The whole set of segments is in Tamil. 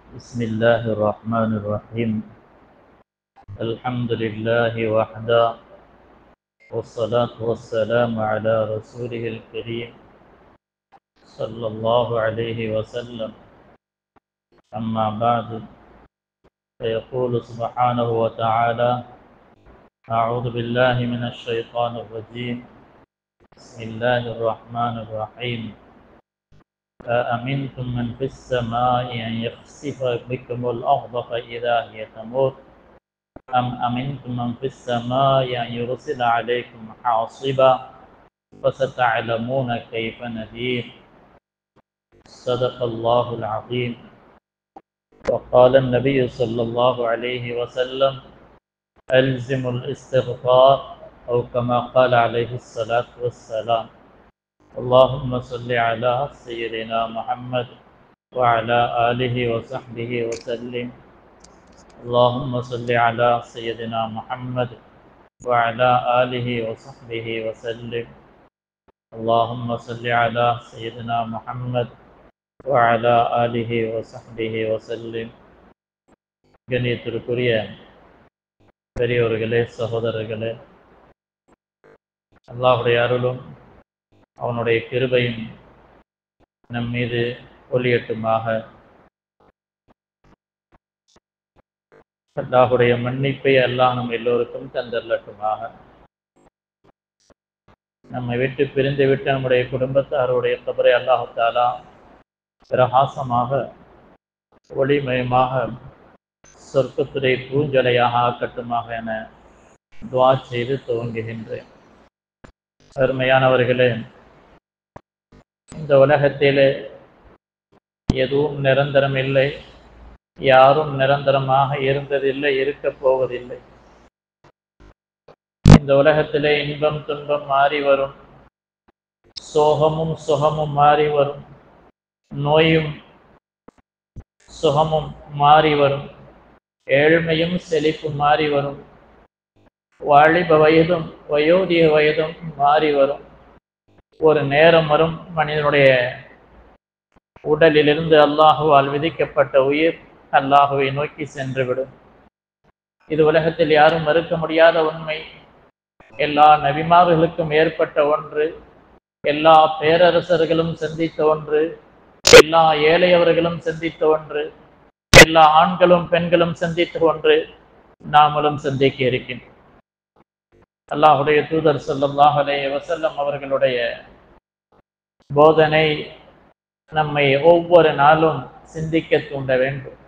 بسم الله الرحمن الرحيم. الحمد لله وحده، والصلاة والسلام على رسوله الكريم صلى الله عليه وسلم. أما بعد، فيقول سبحانه وتعالى: أعوذ بالله من الشيطان الرجيم. بسم الله الرحمن الرحيم. أأمنتم من في السماء أن يخسف بكم الأرض فإذا هي تمور أم أمنتم من في السماء أن يرسل عليكم حاصبا فستعلمون كيف نذير. صدق الله العظيم. وقال النبي صلى الله عليه وسلم: ألزموا الاستغفار، أو كما قال عليه الصلاة والسلام. اللهم صل على سيدنا محمد وعلى آله وصحبه وسلم. اللهم صل على سيدنا محمد وعلى آله وصحبه وسلم. اللهم صل على سيدنا محمد وعلى آله وصحبه وسلم. கண்ணியத்திற்குரிய பெரியோர்களே, சகோதரர்களே, அல்லாஹ்வுடைய அருளும் அவனுடைய கிருபையும் நம் மீது ஒளியட்டுமாக. அல்லாஹ்வுடைய மன்னிப்பை அல்லாஹ் நம் எல்லோருக்கும் தந்தரலட்டுமாக. நம்மை விட்டு பிரிந்து விட்டு நம்முடைய குடும்பத்தாருடைய கபரை அல்லாஹ் தஆலா பிரகாசமாக ஒளிமயமாக சொர்க்கத்துடைய பூஞ்சலையாக ஆக்கட்டுமாக என துஆ செய்து துவங்குகின்றேன். அருமையானவர்களே, இந்த உலகத்திலே எதுவும் நிரந்தரம் இல்லை, யாரும் நிரந்தரமாக இருந்ததில்லை, இருக்கப் போவதில்லை. இந்த உலகத்திலே இன்பம் துன்பம் மாறி வரும், சோகமும் சுகமும் மாறி வரும், நோயும் சுகமும் மாறி வரும், ஏழ்மையும் செழிப்பும் மாறி வரும், வாலிப வயதும் வயோதிக வயதும் மாறி வரும். ஒரு நேரம் வரும், மனிதனுடைய உடலிலிருந்து அல்லாஹுவால் விதிக்கப்பட்ட உயிர் அல்லாஹுவை நோக்கி சென்றுவிடும். இது உலகத்தில் யாரும் மறுக்க முடியாத உண்மை. எல்லா நபிமார்களுக்கும் ஏற்பட்ட ஒன்று, எல்லா பேரரசர்களும் சந்தித்த ஒன்று, எல்லா ஏழையவர்களும் சந்தித்த ஒன்று, எல்லா ஆண்களும் பெண்களும் சந்தித்த ஒன்று, நாமளும் சந்திக்க இருக்கின்றோம். அல்லாஹுடைய தூதர் ஸல்லல்லாஹு அலைஹி வஸல்லம் அவர்களுடைய போதனை நம்மை ஒவ்வொரு நாளும் சிந்திக்க தூண்ட வேண்டும்.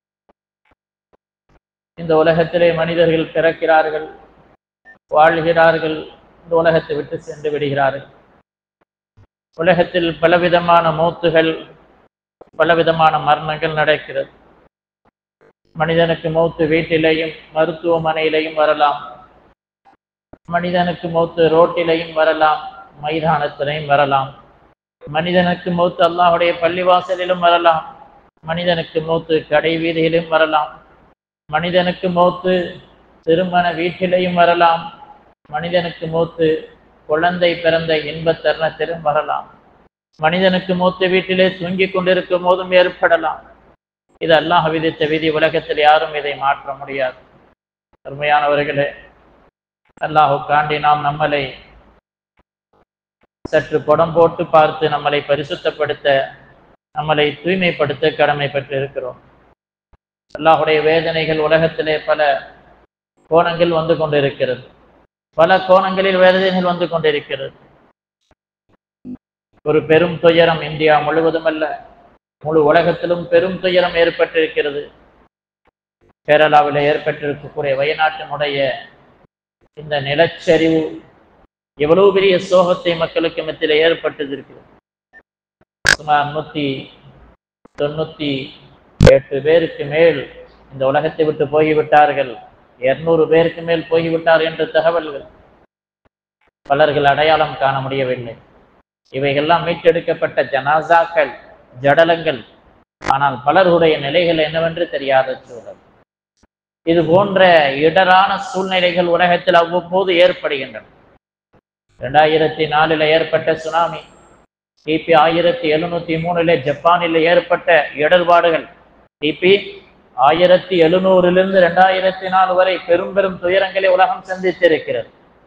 இந்த உலகத்திலே மனிதர்கள் பிறக்கிறார்கள், வாழ்கிறார்கள், இந்த உலகத்தை விட்டு சென்று விடுகிறார்கள். உலகத்தில் பலவிதமான மௌத்துகள், பலவிதமான மரணங்கள் நடக்கிறது. மனிதனுக்கு மௌத்து வீட்டிலேயும் மருத்துவமனையிலையும் வரலாம், மனிதனுக்கு மௌத்து ரோட்டிலையும் வரலாம், மைதானத்திலையும் வரலாம். மனிதனுக்கு மௌத்து அல்லாஹ்வுடைய பள்ளிவாசலிலும் வரலாம், மனிதனுக்கு மௌத்து கடை வீதியிலும் வரலாம், மனிதனுக்கு மௌத்து திருமண வீட்டிலையும் வரலாம், மனிதனுக்கு மௌத்து குழந்தை பிறந்த இன்ப தருணத்திலும் வரலாம், மனிதனுக்கு மௌத்து வீட்டிலே தூங்கிக் கொண்டிருக்கும் போதும் ஏற்படலாம். இது அல்லாஹ் விதித்த விதி. உலகத்தில் யாரும் இதை மாற்ற முடியாது. அருமையானவர்களே, அல்லாஹுக்காண்டி நாம் நம்மளை சற்று புடம் போட்டு பார்த்து நம்மளை பரிசுத்தப்படுத்த, நம்மளை தூய்மைப்படுத்த கடமை பெற்று இருக்கிறோம். அல்லாஹுடைய வேதனைகள் உலகத்திலே பல கோணங்கள் வந்து கொண்டிருக்கிறது, பல கோணங்களில் வேதனைகள் வந்து கொண்டிருக்கிறது. ஒரு பெரும் துயரம் இந்தியா முழுவதும் அல்ல, முழு உலகத்திலும் பெரும் துயரம் ஏற்பட்டிருக்கிறது. கேரளாவில் ஏற்பட்டிருக்கக்கூடிய வயநாட்டினுடைய இந்த நிலச்சரிவு எவ்வளவு பெரிய சோகத்தை மக்களுக்கு மத்தியில் ஏற்பட்டிருக்கிறது. சுமார் 198 பேருக்கு மேல் இந்த உலகத்தை விட்டு போய்விட்டார்கள், 200 பேருக்கு மேல் போய்விட்டார் என்ற தகவல்கள். பலர்கள் அடையாளம் காண முடியவில்லை. இவைகள்லாம் மீட்டெடுக்கப்பட்ட ஜனாசாக்கள், ஜடலங்கள். ஆனால் பலருடைய நிலைகள் என்னவென்று தெரியாத சூழல். இது போன்ற இடரான சூழ்நிலைகள் உலகத்தில் அவ்வப்போது ஏற்படுகின்றன. 2004 ஏற்பட்ட சுனாமி, கிபி 1703 ஜப்பானில் ஏற்பட்ட இடர்பாடுகள், கிபி 1700 2004 வரை பெரும் பெரும் துயரங்களை உலகம் சந்தித்திருக்கிறது.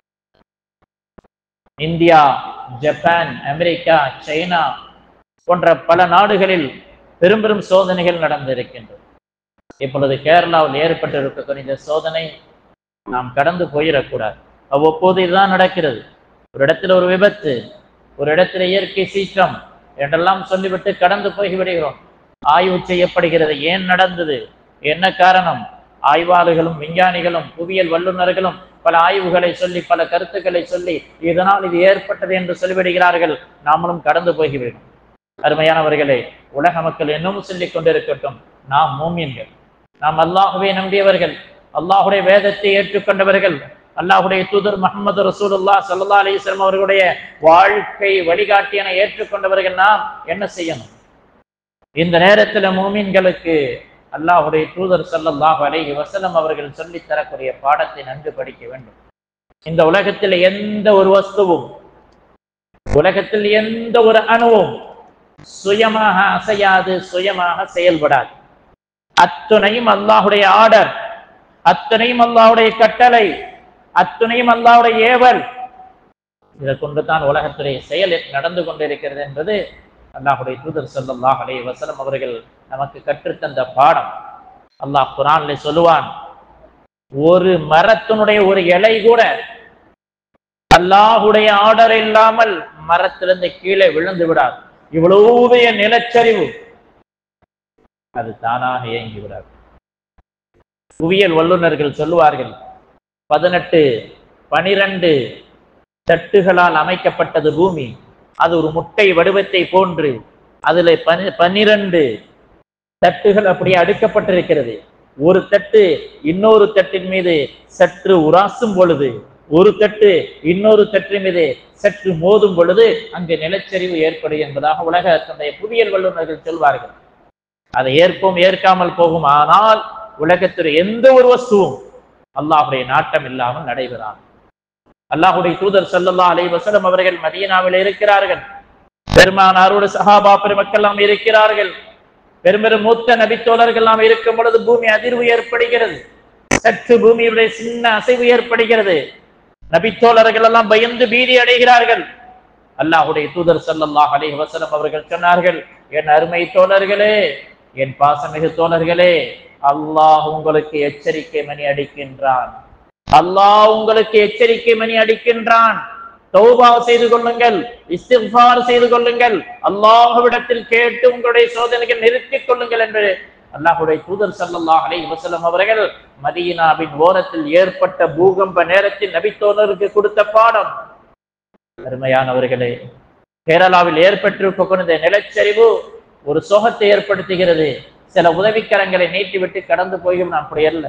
இந்தியா, ஜப்பான், அமெரிக்கா, சைனா போன்ற பல நாடுகளில் பெரும் பெரும் சோதனைகள் நடந்திருக்கின்றது. இப்பொழுது கேரளாவில் ஏற்பட்டிருக்கக்கூடிய இந்த சோதனை நாம் கடந்து போயிடக்கூடாது. அவ்வப்போது இதுதான் நடக்கிறது. ஒரு இடத்துல ஒரு விபத்து, ஒரு இடத்துல இயற்கை சீற்றம் என்றெல்லாம் சொல்லிவிட்டு கடந்து போய்விடுகிறோம். ஆய்வு செய்யப்படுகிறது, ஏன் நடந்தது, என்ன காரணம். ஆய்வாளர்களும் விஞ்ஞானிகளும் புவியியல் வல்லுநர்களும் பல ஆய்வுகளை சொல்லி பல கருத்துக்களை சொல்லி இதனால் இது ஏற்பட்டது என்று சொல்லிவிடுகிறார்கள். நாமளும் கடந்து போய்விடுகிறோம். அருமையானவர்களே, உலக மக்கள் இன்னமும் சொல்லிக் கொண்டிருக்கட்டும், நாம் மூமின்கள், நாம் அல்லாஹுவை நம்பியவர்கள், அல்லாஹுடைய வேதத்தை ஏற்றுக்கொண்டவர்கள், அல்லாஹுடைய தூதர் முஹம்மது ரசூலுல்லாஹ் ஸல்லல்லாஹு அலைஹி வஸல்லம் அவர்களுடைய வாழ்க்கை வழிகாட்டியனை ஏற்றுக்கொண்டவர்கள் நாம் என்ன செய்யணும்? இந்த நேரத்தில் மூமின்களுக்கு அல்லாஹுடைய தூதர் ஸல்லல்லாஹு அலைஹி வஸல்லம் அவர்கள் சொல்லித் தரக்கூடிய பாடத்தை நன்கு படிக்க வேண்டும். இந்த உலகத்தில் எந்த ஒரு வஸ்துவும், உலகத்தில் எந்த ஒரு அணுவும் சுயமாக அசையாது, சுயமாக செயல்படாது. அத்துணையும் அல்லாஹுடைய ஆர்டர், அத்துணையும் அல்லாஹுடைய கட்டளை, அத்துணையும் அல்லாஹுடைய ஏவல். இதை கொண்டுதான் உலகத்துடைய செயல் நடந்து கொண்டிருக்கிறது என்பது அல்லாஹுடைய தூதர் ஸல்லல்லாஹு அலைஹி வஸல்லம் அவர்கள் நமக்கு கற்றுத்தந்த பாடம். அல்லாஹ் குர்ஆனிலே சொல்லுவான், ஒரு மரத்தினுடைய ஒரு இலை கூட அல்லாஹுடைய ஆர்டர் இல்லாமல் மரத்திலிருந்து கீழே விழுந்து விடாது. இவ்வளவு நிலச்சரிவு அது தானாக இயங்கி விடாது. புவியியல் வல்லுநர்கள் சொல்லுவார்கள், 18 12 தட்டுகளால் அமைக்கப்பட்டது பூமி. அது ஒரு முட்டை வடிவத்தை போன்று அதுல 12 தட்டுகள் அப்படியே அடுக்கப்பட்டிருக்கிறது. ஒரு தட்டு இன்னொரு தட்டின் மீது சற்று உராசும் பொழுது, ஒரு தட்டு இன்னொரு தட்டின் மீது சற்று மோதும் பொழுது அங்கு நிலச்சரிவு ஏற்படும் என்பதாக உலகத்தினுடைய புவியியல் வல்லுநர்கள் சொல்வார்கள். அதை ஏற்போம், ஏற்காமல் போகும். ஆனால் உலகத்தில் எந்த ஒரு வஸ்துவும் அல்லாஹுடைய நாட்டம் இல்லாமல் நடைபெறாது. அல்லாஹுடைய தூதர் ஸல்லல்லாஹு அலைஹி வஸல்லம் அவர்கள் மதீனாவில் இருக்கிறார்கள். பெருமானாரோடு சஹாபா பெருமக்கள் எல்லாம் இருக்கிறார்கள். பெரும்பெரும் மூத்த நபித்தோழர்கள் எல்லாம் இருக்கும் பொழுது பூமி அதிர்வு ஏற்படுகிறது. சற்று பூமியுடைய சின்ன அசைவு ஏற்படுகிறது. நபித்தோழர்கள் எல்லாம் பயந்து பீதி அடைகிறார்கள். அல்லாஹுடைய தூதர் ஸல்லல்லாஹு அலைஹி வஸல்லம் அவர்கள் சொன்னார்கள், என் அருமை தோழர்களே, என் பாசமிகு தோழர்களே, அல்லாஹ் உங்களுக்கு எச்சரிக்கை மணி அடிக்கின்றான். அல்லாஹ் உங்களுக்கு எச்சரிக்கை மணி அடிக்கின்றான். தௌபா செய்து கொள்ளுங்கள், இஸ்திக்ஃபார் செய்து கொள்ளுங்கள், அல்லாஹ்விடத்தில் கேட்டு உங்களுடைய சோதனைகள் நிறுத்திக் கொள்ளுங்கள் என்று அல்லாஹுடைய தூதர் ஸல்லல்லாஹு அலைஹி வஸல்லம் அவர்கள் மதீனாவின் ஓரத்தில் ஏற்பட்ட பூகம்ப நேரத்தில் நபித்தோழருக்கு கொடுத்த பாடம். அருமையானவர்களே, கேரளாவில் ஏற்பட்டிருக்கக்கூடிய நிலச்சரிவு ஒரு சோகத்தை ஏற்படுத்துகிறது. சில உதவிக்கரங்களை நீட்டிவிட்டு கடந்து போயும் நான் அப்படி அல்ல.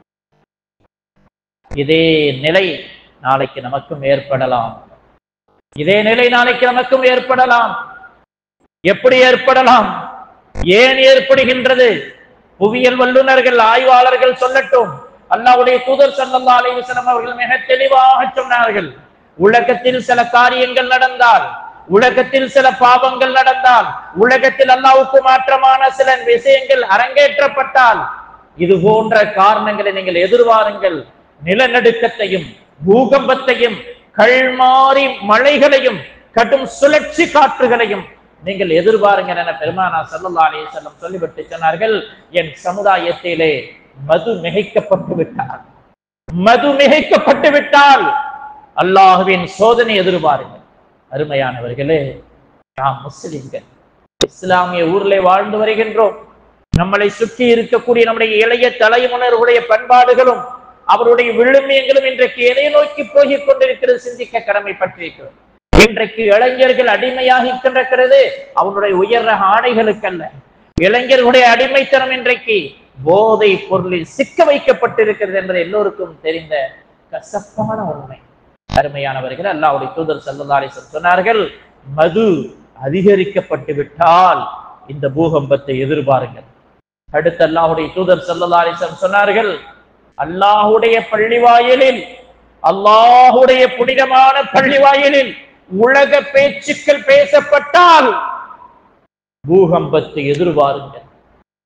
இதே நிலை நாளைக்கு நமக்கும் ஏற்படலாம். இதே நிலை நாளைக்கு நமக்கும் ஏற்படலாம். எப்படி ஏற்படலாம்? ஏன் ஏற்படுகின்றது? புவியியல் வல்லுநர்கள், ஆய்வாளர்கள் சொல்லட்டும். அல்லாஹ்வுடைய தூதர் ஸல்லல்லாஹு அலைஹி வஸல்லம் அவர்கள் மிக தெளிவாக சொன்னார்கள், உலகத்தில் சில காரியங்கள் நடந்தால், உலகத்தில் சில பாவங்கள் நடந்தால், உலகத்தில் அல்லாஹ்வுக்கு மாற்றமான சில விஷயங்கள் அரங்கேற்றப்பட்டால், இது போன்ற காரணங்களை நீங்கள் எதிர்வாருங்கள். நிலநடுக்கத்தையும் பூகம்பத்தையும் கல்மாரி மழைகளையும் கடும் சுழற்சி காற்றுகளையும் நீங்கள் எதிர்பாருங்கள் என பெருமானார் ஸல்லல்லாஹு அலைஹி வஸல்லம் சொல்லிவிட்டு சொன்னார்கள், என் சமுதாயத்திலே மது மிகைக்கப்பட்டு விட்டால், மது மிகைக்கப்பட்டு விட்டால் அல்லாஹ்வின் சோதனை எதிர்பாருங்கள். அருமையானவர்களே, நாம் முஸ்லிம்கள் இஸ்லாமிய ஊரிலே வாழ்ந்து வருகின்றோம். நம்மளை சுற்றி இருக்கக்கூடிய நம்முடைய இளைய தலைமுறைகளுடைய பண்பாடுகளும் அவருடைய விழுமியங்களும் இன்றைக்கு எதை நோக்கி போகிக் கொண்டிருக்கிறது சிந்திக்க கடமைப்பட்டிருக்கிறது. இன்றைக்கு இளைஞர்கள் அடிமையாகி கொண்டிருக்கிறது அவனுடைய உயர் ரக ஆடைகளுக்கல்ல. இளைஞர்களுடைய அடிமைத்தனம் இன்றைக்கு போதை பொருளில் சிக்க வைக்கப்பட்டிருக்கிறது என்பது எல்லோருக்கும் தெரிந்த கசப்பான உண்மை. அருமையானவர்கள், அல்லாஹ்வுடைய தூதர் ஸல்லல்லாஹு அலைஹி வஸல்லம் சொன்னார்கள், மது அதிகரிக்கப்பட்டு விட்டால் இந்த பூகம்பத்தை எதிர்பாருங்கள். அடுத்து அல்லாஹ்வுடைய தூதர் ஸல்லல்லாஹு அலைஹி வஸல்லம் சொன்னார்கள், அல்லாஹ்வுடைய பள்ளிவாயிலில், அல்லாஹ்வுடைய புனிதமான பள்ளிவாயிலில் உலக பேச்சுக்கள் பேசப்பட்டால் பூகம்பத்தை எதிர்பாருங்கள்.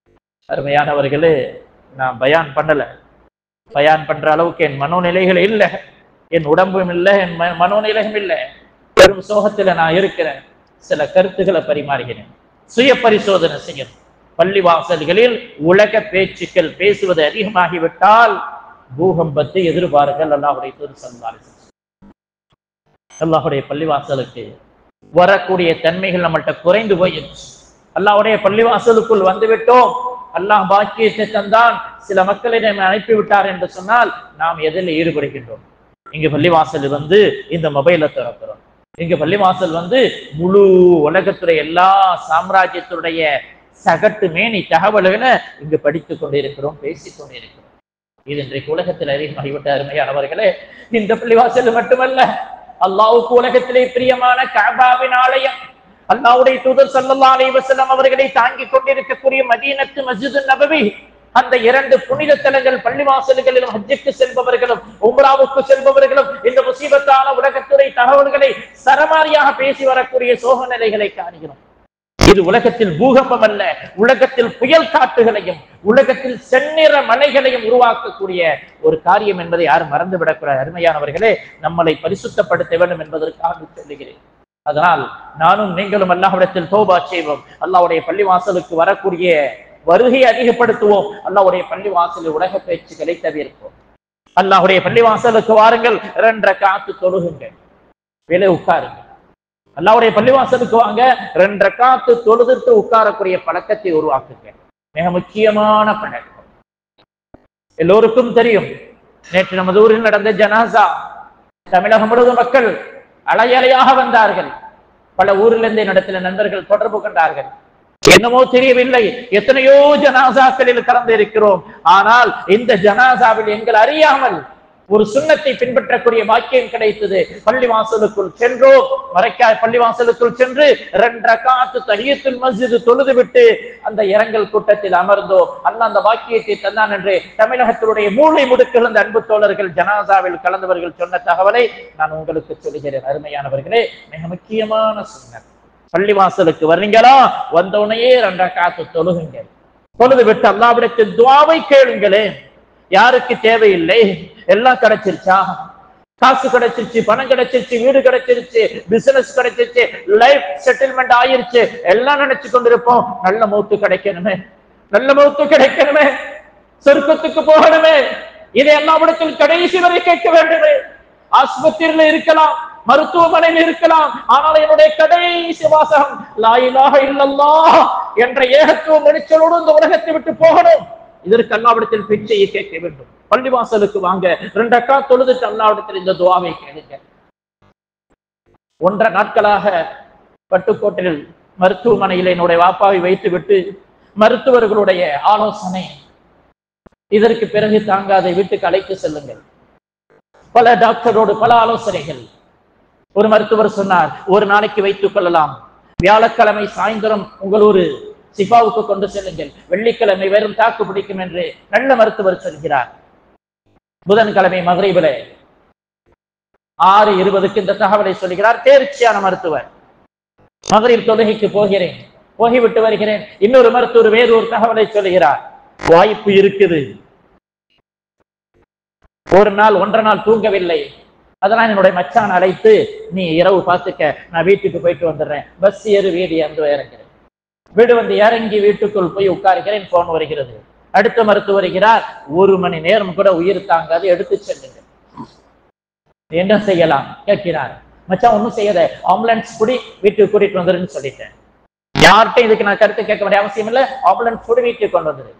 அருமையானவர்களே, நான் பயான் பண்ணல. பயான் பண்ற அளவுக்கு என் மனோநிலைகள் இல்லை, என் உடம்பும் இல்லை, என் மனோநிலையும் இல்லை. பெரும் சோகத்துல நான் இருக்கிறேன். சில கருத்துக்களை பரிமாறுகிறேன். சுய பரிசோதனை செய்யணும். பள்ளிவாசல்களில் உலக பேச்சுக்கள் பேசுவது அதிகமாகிவிட்டால் பூகம்பத்தை எதிர்பார்கள். அல்லாஹ்வுடைய தூதர் ஸல்லல்லாஹு அலைஹி வஸல்லம் அல்லாஹ்வுடைய பள்ளிவாசலுக்கு வரக்கூடிய தன்மைகள் நம்மள்கிட்ட குறைந்து போயிடுச்சு. அல்லாஹ்வுடைய பள்ளிவாசலுக்குள் வந்துவிட்டோம், அல்லாஹ் பாக்கியத்தை தந்தான், சில மக்களை நம்ம அனுப்பி விட்டார் என்று சொன்னால் நாம் எதில் ஈடுபடுகின்றோம்? இங்க பள்ளிவாசல் வந்து இந்த மொபைலை திறக்கிறோம். இங்க பள்ளிவாசல் வந்து முழு உலகத்துடைய எல்லா சாம்ராஜ்யத்துடைய சகட்டு மேனி தகவல்களை இங்கு படித்துக் கொண்டிருக்கிறோம், பேசிக் கொண்டிருக்கிறோம். இது இன்றைக்கு உலகத்தில் அதிகமாகிவிட்ட அருமையானவர்களே. இந்த பள்ளிவாசல் மட்டுமல்ல, அல்லாஹ்வுக்கு உலகத்திலே பிரியமான கஅபாவின் ஆலயம், அல்லாஹ்வுடைய தூதர் ஸல்லல்லாஹு அலைஹி வஸல்லம் அவர்களை தாங்கிக் கொண்டிருக்கக்கூடிய மதீனத்து மஸ்ஜிது நபவி, அந்த இரண்டு புனித தலங்கள் பள்ளிவாசல்களிலும் ஹஜ்ஜுக்கு செல்பவர்களும் உம்ராவுக்கு செல்பவர்களும் இந்த முசீபத்தான உலகத்துறை தகவல்களை சரமாரியாக பேசி வரக்கூடிய சோக நிலைகளை காணுகிறோம். இது உலகத்தில் பூகம்பம் அல்ல, உலகத்தில் புயல் காட்டுகளையும் உலகத்தில் செந்நிற மலைகளையும் உருவாக்கக்கூடிய ஒரு காரியம் என்பதை யாரும் மறந்துவிடக்கூடாது. அருமையானவர்களே, நம்மளை பரிசுத்தப்படுத்த வேண்டும் என்பதற்காக சொல்லுகிறேன். அதனால் நானும் நீங்களும் அல்லாஹ்விடத்தில் தௌபா செய்வோம். அல்லாஹ்வுடைய பள்ளிவாசலுக்கு வரக்கூடிய வருகையை அதிகப்படுத்துவோம். அல்லாஹ்வுடைய பள்ளிவாசலில் உலக பேச்சுக்களை தவிர்ப்போம். அல்லாஹ்வுடைய பள்ளிவாசலுக்கு வாருங்கள், 2 ரக்காத்து தொழுகுங்க, வெளியே உட்காருங்க. அல்லாஹ்வுடைய பள்ளிவாசலுக்கு வாங்க, 2 ரக்காத்து தொழுதுட்டு உட்காரக்கூடிய பழக்கத்தை உருவாக்குங்க. மிக முக்கியமான பழக்கம். எல்லோருக்கும் தெரியும், நேற்று நமது ஊரில் நடந்த ஜனாசா, தமிழகம் முழுவதும் மக்கள் அலையலையாக வந்தார்கள். பல ஊரிலிருந்து என்னிடத்தில் நண்பர்கள் தொடர்பு கொண்டார்கள். என்னமோ தெரியவில்லை, எத்தனையோ ஜனாசாக்களில் கலந்து இருக்கிறோம், ஆனால் இந்த ஜனாசாவில் எங்கள் அறியாமல் ஒரு சுன்னத்தை பின்பற்றக்கூடிய பாக்கியம் கிடைத்தது. பள்ளிவாசலுக்குள் சென்றோம், மரைக்காய் பள்ளிவாசலுக்குள் சென்று 2 ரக்காத்து தஹியத்துல் மஸ்ஜித் தொழுது விட்டு அந்த இரங்கல் கூட்டத்தில் அமர்ந்தோம். அல்லாஹ் அந்த பாக்கியத்தை தந்தான் என்று தமிழகத்தினுடைய மூளை முடுக்கில் அந்த அன்பு தோழர்கள் ஜனாசாவில் கலந்தவர்கள் சொன்ன தகவலை நான் உங்களுக்கு சொல்கிறேன். அருமையானவர்களே, மிக முக்கியமான சுன்னத். பள்ளிவாசலுக்கு வர்றீங்களா, வந்தவுடனே 2 ரக்காத்து தொழுகுங்க. தொழுது விட்டு அல்லாஹ்விடத்தில் துஆவை கேளுங்களேன். யாருக்கு தேவையில்லை? எல்லாம் கிடைச்சிருச்சா? காசு கிடைச்சிருச்சு, பணம் கிடைச்சிருச்சு, வீடு கிடைச்சிருச்சு, பிசினஸ் கிடைச்சிருச்சு, லைஃப் செட்டில்மெண்ட் ஆயிருச்சு, எல்லாம் நினைச்சு கொண்டிருப்போம். நல்ல மௌத்து கிடைக்கணுமே, நல்ல மௌத்து கிடைக்கணுமே, சொர்க்கத்துக்கு போகணுமே, இதை அல்லாஹ்விடத்தில் கடைசி வரை கேட்க வேண்டுமே. ஆஸ்பத்திரியில இருக்கலாம், மருத்துவமனையில் இருக்கலாம், ஆனால் என்னுடைய கடைசி வாசகம் லா இலாஹ இல்லல்லாஹ் என்ற ஏகத்துவ நினைச்சலோடு இந்த உலகத்தை விட்டு போகணும். இதற்கு அல்லாஹ்விடத்தில் பிச்சையை கேட்க வேண்டும். பள்ளிவாசலுக்கு வாங்க, 2 ரக்காத் தொழுதுட்டு அல்லாஹ்விடத்தில் இந்த துஆவை கேளுங்க. 1.5 நாட்களாக பட்டுக்கோட்டையில் மருத்துவமனையில் என்னுடைய வாப்பாவை வைத்துவிட்டு மருத்துவர்களுடைய ஆலோசனை, இதற்கு பிறகு தாங்காத வீட்டுக்கு அழைத்து செல்லுங்கள். பல டாக்டரோடு பல ஆலோசனைகள். ஒரு மருத்துவர் சொன்னார், 1 நாளைக்கு வைத்துக் கொள்ளலாம், வியாழக்கிழமை சாயந்தரம் உங்கள் ஒரு சிபாவுக்கு கொண்டு செல்லுங்கள், வெள்ளிக்கிழமை வெறும் தாக்கு பிடிக்கும் என்று நல்ல மருத்துவர் சொல்கிறார். புதன்கிழமை மக்ரிபில 6:20 இந்த தகவலை சொல்கிறார் தேர்ச்சியான மருத்துவர். மக்ரிப் தொழுகைக்கு போகிறேன், போகிவிட்டு வருகிறேன், இன்னொரு மருத்துவர் வேறு ஒரு தகவலை சொல்கிறார், வாய்ப்பு இருக்குது. ஒரு நாள் 1.5 நாள் தூங்கவில்லை. அதனால் என்னுடைய மச்சான் அழைத்து, நீ இரவு பார்த்துக்க, நான் வீட்டுக்கு போயிட்டு வந்துடுறேன், பஸ் ஏறு வீடு வந்து இறங்குறேன். வீடு வந்து இறங்கி வீட்டுக்குள் போய் உட்காருகிறேன், போன் வருகிறது. அடுத்த மருத்துவர் வருகிறார், 1 மணி நேரம் கூட உயிர் தாங்காது, எடுத்து செல்லுங்க. என்ன செய்யலாம் கேட்கிறார். மச்சான் ஒன்னும் செய்யாத, ஆம்புலன்ஸ் புடி வீட்டுக்கு கூட்டிட்டு வந்துருன்னு சொல்லிட்டேன். யார்கிட்டையும் இதுக்கு நான் கருத்து கேட்க வேண்டிய அவசியம் இல்லை, ஆம்புலன்ஸ் புடி வீட்டுக்கு கொண்டு வந்துரு.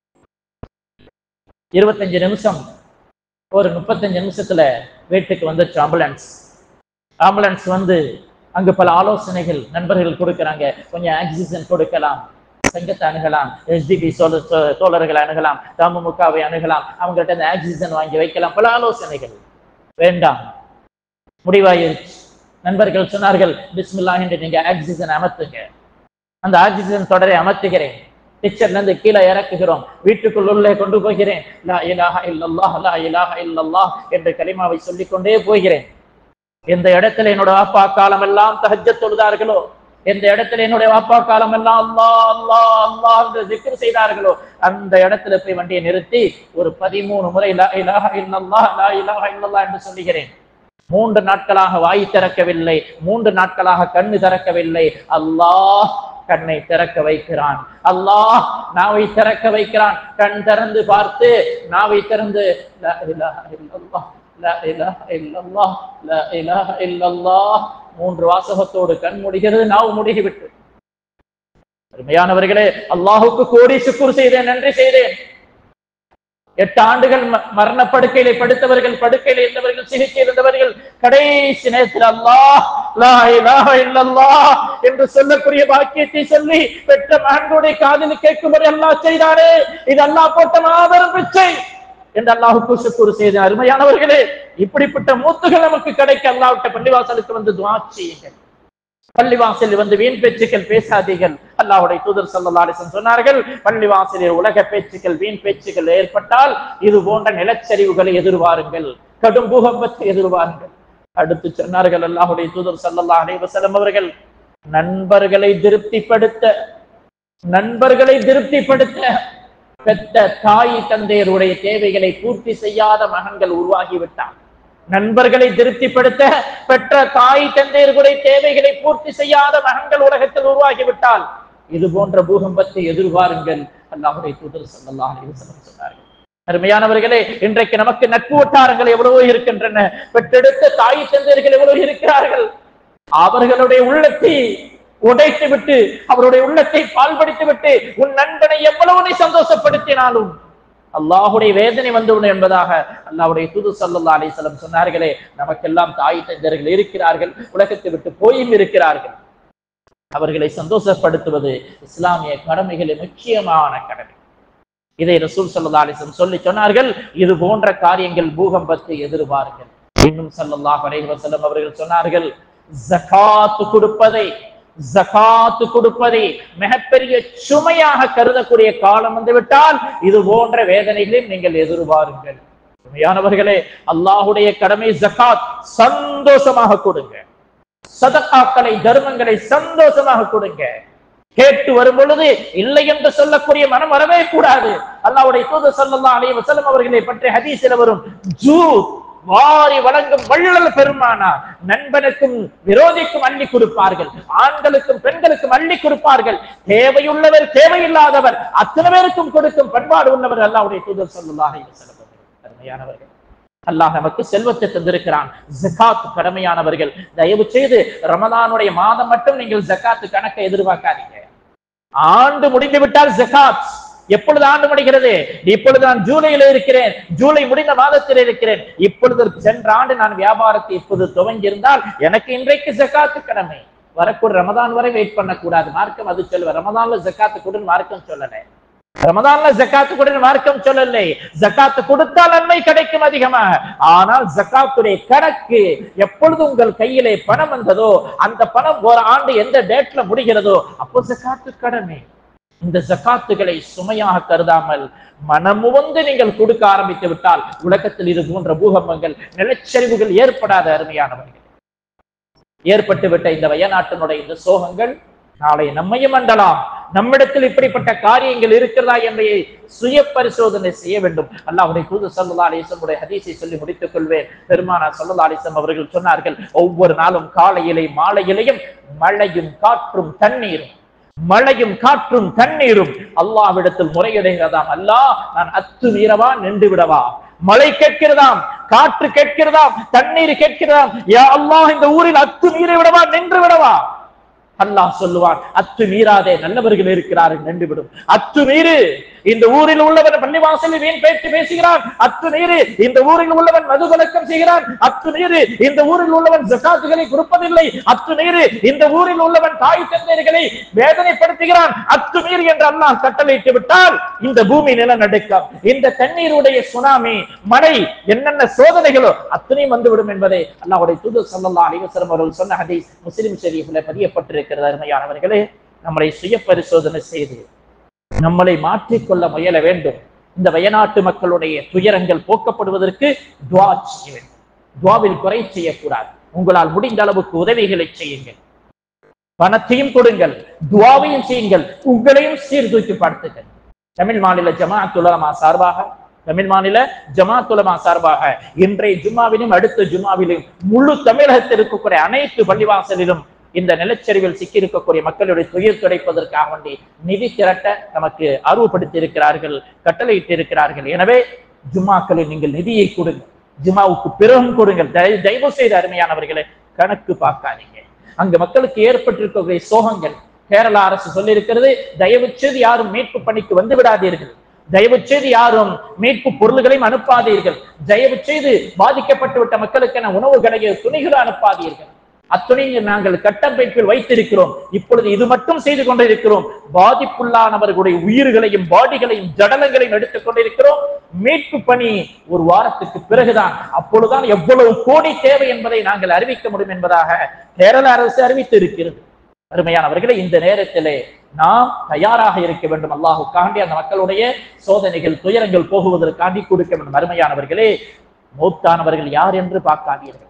25 நிமிஷம், ஒரு 35 நிமிஷத்துல வீட்டுக்கு வந்துச்சு ஆம்புலன்ஸ். ஆம்புலன்ஸ் வந்து அங்கு பல ஆலோசனைகள் நண்பர்கள் கொடுக்கிறாங்க. கொஞ்சம் ஆக்சிஜன் கொடுக்கலாம், சங்கத்தை அணுகலாம், எஸ்டிபி தோழர்களை அணுகலாம், தமுமுகவை அணுகலாம், அவங்கள்ட்ட இந்த ஆக்சிஜன் வாங்கி வைக்கலாம், பல ஆலோசனைகள். வேண்டாம், முடிவாயிருச்சு. நண்பர்கள் சொன்னார்கள், பிஸ்மில்லாஹ் என்று நீங்க ஆக்சிஜன் அமர்த்துங்க. அந்த ஆக்சிஜன் தொடரை அமர்த்துகிறேன், டிச்சர்ல இருந்து கீழே இறக்குகிறோம், வீட்டுக்குள் உள்ளே கொண்டு போகிறேன். லா இலாஹ இல்லல்லாஹ் லா இலாஹ இல்லல்லாஹ் என்ற கலிமாவை சொல்லிக் கொண்டே போகிறேன். எந்த இடத்துல என்னோட அப்பா காலம் எல்லாம் தஹஜ்ஜத் தொழுதார்களோ, எந்த இடத்துல என்னுடைய வாப்பா காலம் எல்லாம் அல்லாஹ் அல்லாஹ் அல்லாஹ் என்று திக்ர் செய்தார்களோ அந்த இடத்துல போய் வண்டியை நிறுத்தி ஒரு 13 முறை லா இலாஹ இல்லல்லாஹ் லா இலாஹ இல்லல்லாஹ் என்று சொல்லுகிறேன். 3 நாட்களாக வாய் திறக்கவில்லை, 3 நாட்களாக கண்ணு திறக்கவில்லை. அல்லாஹ் கண்ணை திறக்க வைக்கிறான், அல்லாஹ் நாவை திறக்க வைக்கிறான். கண் திறந்து பார்த்து நாவை திறந்து லா இலாஹ இல்லல்லாஹ் லா இலாஹ இல்லல்லாஹ் லா இலாஹ இல்லல்லாஹ் 3 வாசகத்தோடு கண் முடிகிறது, நாவு முடிகிவிட்டு. அருமையானவர்களே, அல்லாஹுக்கு கோடி சுக்குர் செய்தேன், நன்றி செய்தேன். 8 ஆண்டுகள் மரண படுக்கையிலே படுத்தவர்கள், படுக்கையில் இருந்தவர்கள், சிகிச்சை இருந்தவர்கள் கடைசி நேரத்தில் அல்லாஹ் லா இலாஹ இல்லல்லாஹ் என்று சொல்லக்கூடிய பாக்கியத்தை சொல்லி பெற்ற மகன்களுடைய காதில் கேட்கும்படி அல்லாஹ் செய்தாரே, இது அல்லாஹ் போட்ட மாபெரும் பிச்சை என்று அல்லாஹுக்கு சுக்குர் செய்த. அருமையானவர்களே, இப்படிப்பட்ட மூத்துகள் நமக்கு கிடைக்க அல்லாஹ்விட்ட பள்ளிவாசலுக்கு வந்து துஆ செய்யுங்கள். பள்ளிவாசலில் வந்து வீண் பேச்சுக்கள் பேசாதீர்கள். அல்லாஹ்வுடைய தூதர் ஸல்லல்லாஹு அலைஹி வஸல்லம் சொன்னார்கள், பள்ளிவாசலில் உலக பேச்சுக்கள் வீண் பேச்சுக்கள் ஏற்பட்டால் இது போன்ற நிலச்சரிவுகளை எதிர்வாருங்கள், கடும் பூகம்பத்தை எதிர்வாருங்கள். அடுத்து சொன்னார்கள் அல்லாஹ்வுடைய தூதர் ஸல்லல்லாஹு அலைஹி வஸல்லம் அவர்கள், நண்பர்களை திருப்திப்படுத்த பெற்ற தாய் தந்தையருடைய தேவைகளை பூர்த்தி செய்யாத மகன்கள் உருவாகிவிட்டார். நண்பர்களை திருப்திப்படுத்த பெற்ற தாய் தந்தையர்களுடைய தேவைகளை பூர்த்தி செய்யாத மகன்கள் உலகத்தில் உருவாகிவிட்டால் இது போன்ற பூகம்பத்தை எதிர்பாருங்கள். அல்லாஹ்வுடைய தூதர் ஸல்லல்லாஹு அலைஹி வஸல்லம் சொன்னார்கள். அருமையானவர்களே, இன்றைக்கு நமக்கு நட்பு வட்டாரங்கள் எவ்வளவோ இருக்கின்றன, பெற்றெடுத்த தாய் தந்தையர்கள் எவ்வளவு இருக்கிறார்கள். அவர்களுடைய உள்ளத்தை உடைத்து விட்டு, அவருடைய உள்ளத்தை பால்படுத்தி விட்டு உன் நண்பனை எவ்வளவு நீ சந்தோஷப்படுத்தினாலும் அல்லாஹுடைய வேதனை வந்துவிடும் என்பதாக அல்லாஹ்வுடைய தூதர் ஸல்லல்லாஹு அலைஹி வஸல்லம் சொன்னார்களே. நமக்கெல்லாம் தாய் தந்தையர்கள் இருக்கிறார்கள், உலகத்தை விட்டு போயும் இருக்கிறார்கள். அவர்களை சந்தோஷப்படுத்துவது இஸ்லாமிய கடமைகளில் முக்கியமான கடமை. இதை ரசூல் ஸல்லல்லாஹு அலைஹி வஸல்லம் சொல்லி சொன்னார்கள், இது போன்ற காரியங்கள் பூகம்பத்தை எதிர்பாருங்கள். இன்னும் ஸல்லல்லாஹு அலைஹி வஸல்லம் அவர்கள் சொன்னார்கள், ஜகாத் கொடுப்பதை மிகப்பெரிய சுமையாக கருதக்கூடிய காலம் வந்துவிட்டால் இது போன்ற வேதனைகளை நீங்கள் எதிர்பாருங்கள். உண்மையானவர்களே, அல்லாஹ்வுடைய கடமை ஜகாத், சந்தோஷமாக கொடுங்க. சதகாக்களை, தர்மங்களை சந்தோஷமாக கொடுங்க. கேட்டு வரும் பொழுது இல்லை என்று சொல்லக்கூடிய மனம் வரவே கூடாது. அல்லாஹ்வுடைய தூதர் ஸல்லல்லாஹு அலைஹி வஸல்லம் அவர்களை பற்றி ஹதீஸில் வரும், ஜூத் வாரி வழங்கும் வள்ளல் பெருமானார் நண்பனுக்கும் விரோதிக்கும் அள்ளி கொடுப்பார்கள், ஆண்களுக்கும் பெண்களுக்கும் அள்ளி கொடுப்பார்கள். தேவையுள்ளவர் தேவையில்லாதவர் அத்தனை பேருக்கும் கொடுக்கும் பண்பாடு உள்ளவர் அல்லாஹ்வுடைய தூதர் ஸல்லல்லாஹு அலைஹி வஸல்லம். அருமையானவர்கள், அல்லாஹ் நமக்கு செல்வத்தை தந்திருக்கிறான். ஜகாத் கடமையானவர்கள், தயவு செய்து ரமலானுடைய மாதம் மட்டும் நீங்கள் ஜகாத் கணக்கை எதிர்பார்க்காதீங்க. ஆண்டு முடிந்து விட்டால் ஜகாத் எப்பொழுது ஆண்டு முடிகிறது? இப்பொழுது நான் ஜூலையில இருக்கிறேன், ஜூலை முடிந்த மாதத்தில் இருக்கிறேன். இப்பொழுது சென்ற ஆண்டு நான் வியாபாரத்தை இப்போது துவங்கி இருந்தால் எனக்கு இன்றைக்கு ஜகாத்து கடமை. வரக்கூடிய ரமதான் வரை வெயிட் பண்ணக்கூடாது. மார்க்கம் அது சொல்லுவ. ரமதான்ல ஜகாத்து கொடுன்னு மார்க்கம் சொல்லல. ரமதான்ல ஜகாத்து கொடுன்னு மார்க்கம் சொல்லலை. ஜகாத்து கொடுத்தால் நன்மை கிடைக்கும் அதிகமாக. ஆனால் ஜகாத்துடைய கணக்கு எப்பொழுது உங்கள் கையிலே பணம் வந்ததோ அந்த பணம் ஒரு ஆண்டு எந்த டேட்ல முடிகிறதோ அப்போ ஜகாத்து கடமை. இந்த ஜகாத்துகளை சுமையாக கருதாமல் மனமுவந்து நீங்கள் கொடுக்க ஆரம்பித்து விட்டால் உலகத்தில் இது போன்ற பூகம்பங்கள், நிலச்சரிவுகள் ஏற்படாத. அருமையானவர்கள், ஏற்பட்டு விட்ட இந்த வயநாட்டினுடைய இந்த சோகங்கள் நாளை நம்மையும் அண்டலாம். நம்மிடத்தில் இப்படிப்பட்ட காரியங்கள் இருக்கிறதா என்பதை சுய பரிசோதனை செய்ய வேண்டும். அல்லாஹ்வுடைய தூதர் ஸல்லல்லாஹு அலைஹி வஸல்லம் ஹதீஸை சொல்லி முடித்துக் கொள்வேன். பெருமானார் ஸல்லல்லாஹு அலைஹி வஸல்லம் அவர்கள் சொன்னார்கள், ஒவ்வொரு நாளும் காலையிலேயும் மாலையிலேயும் மழையும் காற்றும் தண்ணீரும் அல்லாஹ்விடத்தில் முறையிடுகிறதாம். அல்லாஹ், நான் அத்துமீறவா நின்று விடவா? மழை கேட்கிறதாம், காற்று கேட்கிறதாம், தண்ணீர் கேட்கிறதாம். யா அல்லாஹ், இந்த ஊரில் அத்துமீற விடவா நின்று விடவா? அல்லாஹ் சொல்லுவான், அத்துமீறாதே, நல்லவர்கள் இருக்கிறார்கள், நின்று விடும். அத்துமீறு, இந்த ஊரில் உள்ளவன் பள்ளிவாசலில் வீண் பேச்சு பேசுகிறான். அத்துமீறு, இந்த ஊரில் உள்ளவன் மதுகலக்கம் செய்கிறான். அத்துமீறு, இந்த ஊரில் உள்ளவன் ஜகாத்துகளை கொடுப்பதில்லை. அத்துமீறு, இந்த ஊரில் உள்ளவன் தாய் தந்தையர்களை வேதனைப்படுத்துகிறான். அத்துமீறு என்று அல்லாஹ் கட்டளையிட்டு விட்டால் இந்த பூமி நிலநடுக்கம், இந்த தண்ணீருடைய சுனாமி, மழை, என்னென்ன சோதனைகளோ அத்தனையும் வந்துவிடும் என்பதை அல்லாஹ்வுடைய தூதர் ஸல்லல்லாஹு அலைஹி வஸல்லம் அவர்கள் சொன்ன ஹதீஸ் முஸ்லிம் ஷரீஃபில் பதியப்பட்டிருக்கிறது. அருமையானவர்களே, நம்மளை சுய பரிசோதனை செய்து நம்மளை மாற்றிக்கொள்ள முயல வேண்டும். இந்த வயநாட்டு மக்களுடைய துயரங்கள் போக்கப்படுவதற்கு துஆ செய்ய வேண்டும். துஆவில் குறை செய்யக்கூடாது. உங்களால் முடிந்த அளவுக்கு உதவிகளை செய்யுங்கள். பணத்தையும் கொடுங்கள், துஆவையும் செய்யுங்கள், உங்களையும் சீர்தூக்கிப்படுத்துங்கள். தமிழ் மாநில ஜமாஅத் உலமா சார்பாக இன்றைய ஜும்மாவிலும் அடுத்த ஜும்மாவிலும் முழு தமிழகத்தில் இருக்கக்கூடிய அனைத்து பள்ளிவாசலிலும் இந்த நிலச்சரிவில் சிக்கியிருக்கக்கூடிய மக்களுடைய துயர் துடைப்பதற்காக வேண்டி நிதி திரட்ட நமக்கு ஆர்வப்படுத்தி இருக்கிறார்கள், கட்டளையிட்டு இருக்கிறார்கள். எனவே ஜும்மாக்களில் நீங்கள் நிதியை கொடுங்கள், ஜும்மாவுக்கு பிறகும் கொடுங்கள். தயவு செய்து அருமையானவர்களை கணக்கு பார்க்காதீங்க. அங்கு மக்களுக்கு ஏற்பட்டிருக்கக்கூடிய சோகங்கள் கேரளா அரசு சொல்லியிருக்கிறது, தயவு செய்து யாரும் மீட்பு பணிக்கு வந்து விடாதீர்கள், தயவு செய்து யாரும் மீட்பு பொருள்களையும் அனுப்பாதீர்கள், தயவு செய்து பாதிக்கப்பட்டு விட்ட மக்களுக்கான உணவுகளையும் துணிகளை அனுப்பாதீர்கள். அத்துணையை நாங்கள் கட்டமைப்பில் வைத்திருக்கிறோம். இப்பொழுது இது மட்டும் செய்து கொண்டிருக்கிறோம். பாதிப்புள்ளானவர்களுடைய உயிர்களையும் பாடிகளையும் ஜடலங்களையும் எடுத்துக் கொண்டிருக்கிறோம். மீட்பு பணி ஒரு வாரத்துக்கு பிறகுதான், அப்பொழுதுதான் எவ்வளவு கோடி தேவை என்பதை நாங்கள் அறிவிக்க முடியும் என்பதாக கேரள அரசு அறிவித்து இருக்கிறது. அருமையானவர்களே, இந்த நேரத்திலே நாம் தயாராக இருக்க வேண்டும். அல்லாஹுக்காண்டி அந்த மக்களுடைய சோதனைகள் துயரங்கள் போகுவதற்காண்டி கொடுக்க வேண்டும். அருமையானவர்களே, மௌத்தானவர்கள் யார் என்று பார்க்காதீர்கள்.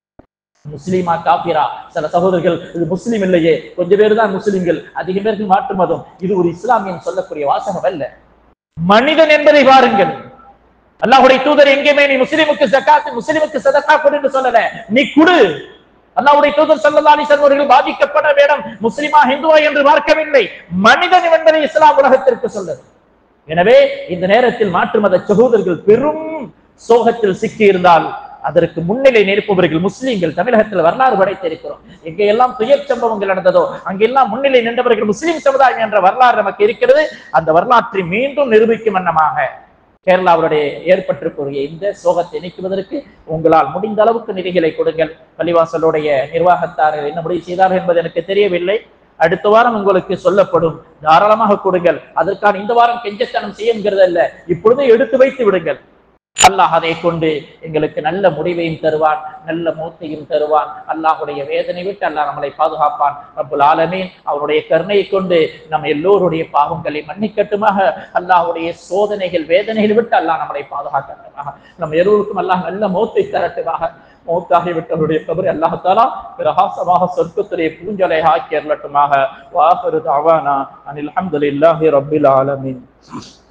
முஸ்லீமா காபிரா? சில சகோதரர்கள் இது முஸ்லீம் இல்லையே, கொஞ்சம் பேர் தான் முஸ்லிம்கள், அதிக பேருக்கு மாற்று மதம். இது ஒரு இஸ்லாமியன் சொல்லக்கூடிய வாசகம் அல்ல. மனிதன் என்பதை பாருங்கள். அல்லாஹ்வுடைய தூதர் எங்கேயுமே நீ முஸ்லிமுக்கு ஜகாத், முஸ்லிமுக்கு சதகா கொடு என்று சொல்லல, நீ கொடு. அல்லாஹ்வுடைய தூதர் ஸல்லல்லாஹு அலைஹி வஸல்லம் அவர்கள் பாதிக்கப்பட வேண்டும் முஸ்லிமா ஹிந்துவா என்று பார்க்கவில்லை, மனிதன் என்பதை இஸ்லாம் உலகத்திற்கு சொல்லுது. எனவே இந்த நேரத்தில் மாற்று மத சகோதரர்கள் பெரும் சோகத்தில் சிக்கி இருந்தால் அதற்கு முன்னிலை நிற்பவர்கள் முஸ்லீம்கள். தமிழகத்தில் வரலாறு படைத்திருக்கிறோம். எங்கெல்லாம் துயர் சம்பவங்கள் நடந்ததோ அங்கெல்லாம் முன்னிலை நின்றவர்கள் முஸ்லீம் சமுதாயம் என்ற வரலாறு நமக்கு இருக்கிறது. அந்த வரலாற்றை மீண்டும் நிரூபிக்கும் வண்ணமாக கேரளாவுடைய ஏற்பட்டிருக்கூடிய இந்த சோகத்தை நீக்குவதற்கு உங்களால் முடிந்த அளவுக்கு நிதிகளை கொடுங்கள். பள்ளிவாசலுடைய நிர்வாகத்தார்கள் என்ன முடிவு செய்தார்கள் என்பது எனக்கு தெரியவில்லை. அடுத்த வாரம் உங்களுக்கு சொல்லப்படும். தாராளமாக கொடுங்கள். அதற்கான இந்த வாரம் கெஞ்சத்தனம் செய்யுங்கிறது அல்ல, இப்பொழுதே எடுத்து வைத்து விடுங்கள். அல்லாஹ் அதை கொண்டு எங்களுக்கு நல்ல முடிவையும் தருவான், நல்ல மௌத்தையும் தருவான். அல்லாஹுடைய வேதனை விட்டு அல்லாஹ் நம்மளை பாதுகாப்பான். ரப்புல் ஆலமீன் அவருடைய கருணையை கொண்டு நம்ம எல்லோருடைய பாவங்களை மன்னிக்கட்டுமாக. அல்லாஹுடைய சோதனைகள் வேதனைகள் விட்டு அல்லாஹ் நம்மளை பாதுகாக்கட்டுமாக. நம்ம எல்லோருக்கும் அல்லாஹ் நல்ல மௌத்தை தரட்டுமாக. மௌத்தாகிவிட்டவருடைய கபரை அல்லாஹ் தஆலா பிரகாசமாக சொர்க்கத்திலே பூஞ்சலை ஆக்கி அருளட்டுமாக. வாஹிரு தஅவானா அனில் ஹம்துலில்லாஹி ரப்பில் ஆலமீன்.